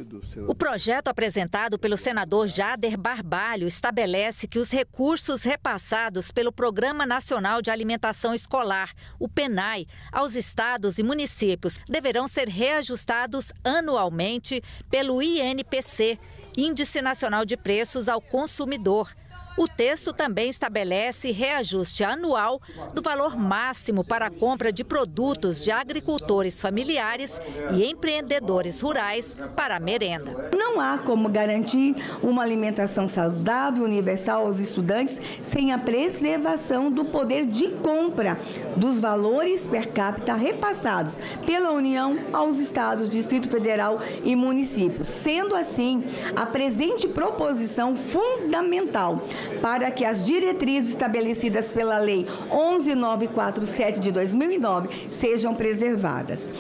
O projeto apresentado pelo senador Jader Barbalho estabelece que os recursos repassados pelo Programa Nacional de Alimentação Escolar, o PNAE, aos estados e municípios deverão ser reajustados anualmente pelo INPC, Índice Nacional de Preços ao Consumidor. O texto também estabelece reajuste anual do valor máximo para a compra de produtos de agricultores familiares e empreendedores rurais para a merenda. Não há como garantir uma alimentação saudável, universal aos estudantes sem a preservação do poder de compra dos valores per capita repassados pela União aos estados, Distrito Federal e municípios. Sendo assim, a presente proposição fundamental para que as diretrizes estabelecidas pela Lei 11.947 de 2009 sejam preservadas.